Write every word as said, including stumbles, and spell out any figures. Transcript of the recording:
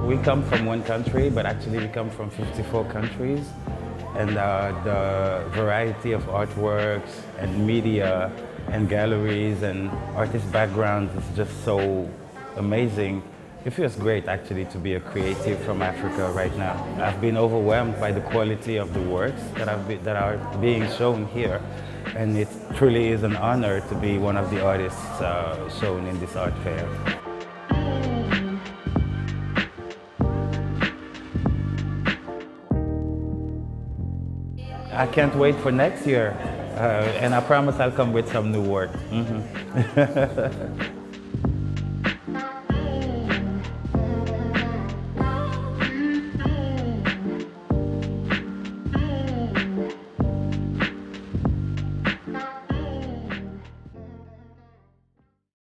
we come from one country, but actually we come from fifty-four countries. And uh, the variety of artworks and media and galleries and artist backgrounds is just so amazing. It feels great actually to be a creative from Africa right now. I've been overwhelmed by the quality of the works that, I've be, that are being shown here. And it truly is an honor to be one of the artists uh, shown in this art fair. I can't wait for next year, uh, and I promise I'll come with some new work. Mm-hmm.